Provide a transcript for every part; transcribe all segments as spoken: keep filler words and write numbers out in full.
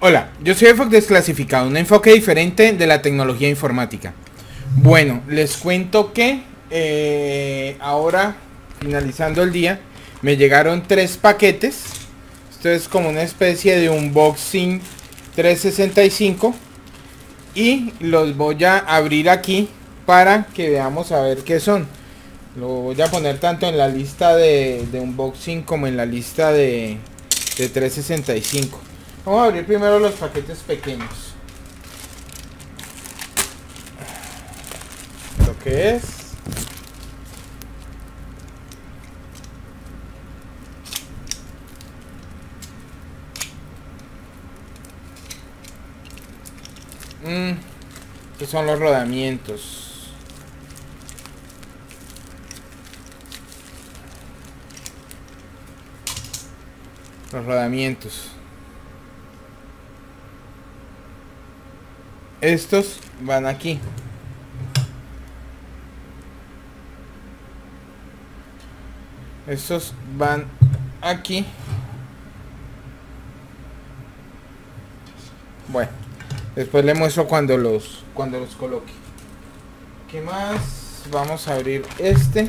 Hola, yo soy Efoc Desclasificado, un enfoque diferente de la tecnología informática. Bueno, les cuento que eh, ahora, finalizando el día, me llegaron tres paquetes. Esto es como una especie de unboxing trescientos sesenta y cinco. Y los voy a abrir aquí para que veamos a ver qué son. Lo voy a poner tanto en la lista de, de unboxing como en la lista de, de trescientos sesenta y cinco. Vamos a abrir primero los paquetes pequeños. Lo que es mm, estos son los rodamientos. Los rodamientos. Estos van aquí. Estos van aquí. Bueno, después le muestro cuando los cuando los coloque. ¿Qué más? Vamos a abrir este.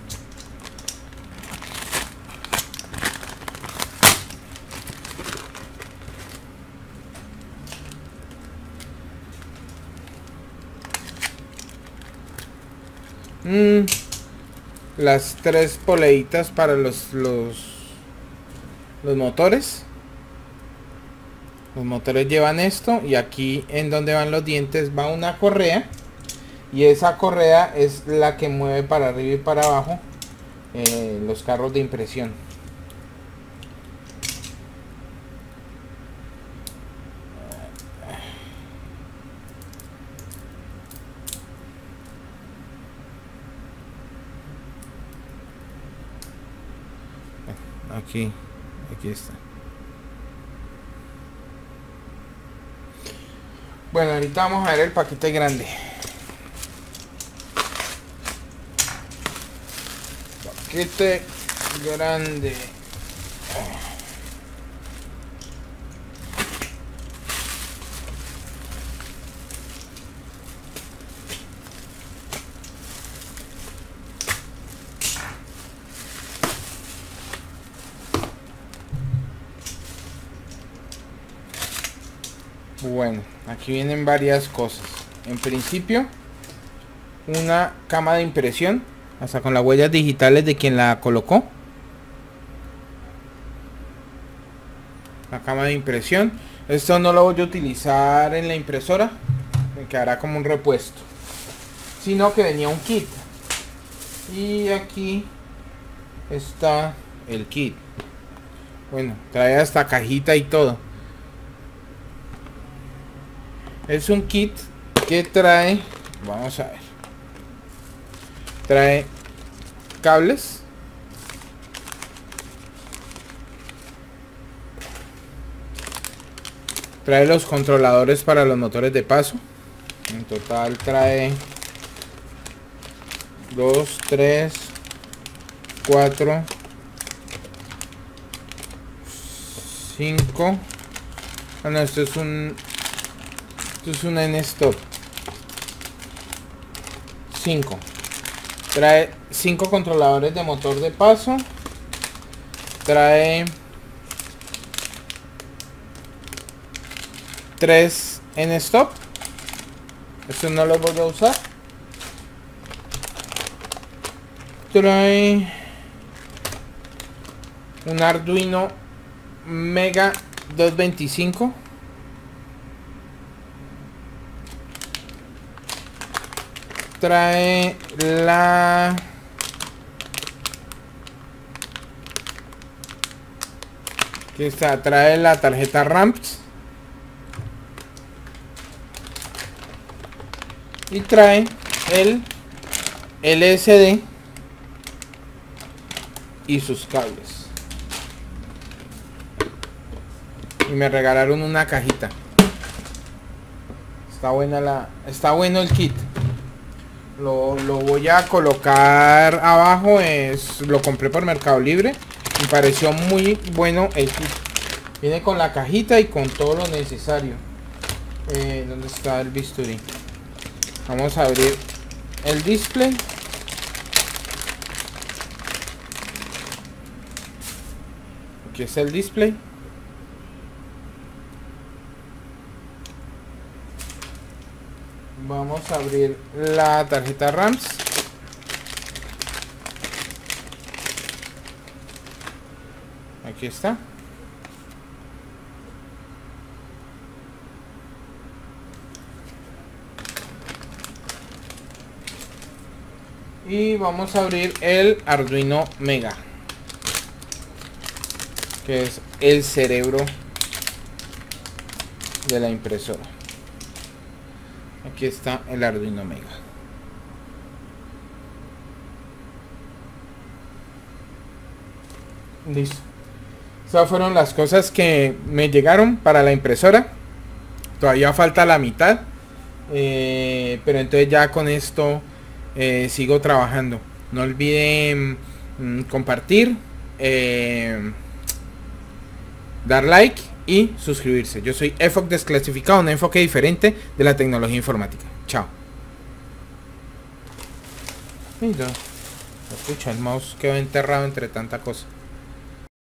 Mm, las tres poleitas para los, los los motores. Los motores llevan esto, y aquí en donde van los dientes va una correa, y esa correa es la que mueve para arriba y para abajo eh, los carros de impresión. Aquí, aquí está. Bueno, ahorita vamos a ver el paquete grande. Paquete grande. Bueno, aquí vienen varias cosas. En principio, una cama de impresión, hasta con las huellas digitales de quien la colocó. La cama de impresión. Esto no lo voy a utilizar en la impresora, me quedará como un repuesto, sino que venía un kit. Y aquí está el kit. Bueno, trae hasta cajita y todo. Es un kit que trae, vamos a ver, trae cables, trae los controladores para los motores de paso. En total trae dos, tres, cuatro, cinco. Ah, no, esto es un Esto es un N-Stop. cinco. Trae cinco controladores de motor de paso. Trae tres N-Stop. Estos no los voy a usar. Trae un Arduino Mega doscientos veinticinco. Trae la aquí está, trae la tarjeta RAMPS y trae el L S D y sus cables, y me regalaron una cajita. Está buena la está bueno el kit. Lo, lo voy a colocar abajo. Es, lo compré por Mercado Libre. Me pareció muy bueno el kit. Viene con la cajita y con todo lo necesario. Eh, ¿Dónde está el bisturí? Vamos a abrir el display. Aquí está el display. Vamos a abrir la tarjeta RAMs. Aquí está. Y vamos a abrir el Arduino Mega, que es el cerebro de la impresora. Aquí está el Arduino Mega. Listo. Esas fueron las cosas que me llegaron para la impresora. Todavía falta la mitad. Eh, pero entonces ya con esto eh, sigo trabajando. No olviden mm, compartir, eh, dar like y suscribirse. Yo soy E F O C Desclasificado, un enfoque diferente de la tecnología informática. Chao. Mira, escucha, el mouse quedó enterrado entre tanta cosa.